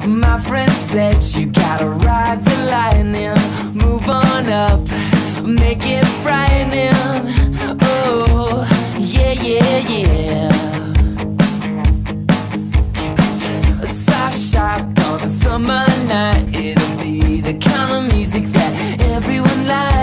My friend said you gotta ride the lightning, move on up, make it frightening. Oh, yeah, yeah, yeah. A soft shot on a summer night, it'll be the kind of music that everyone likes.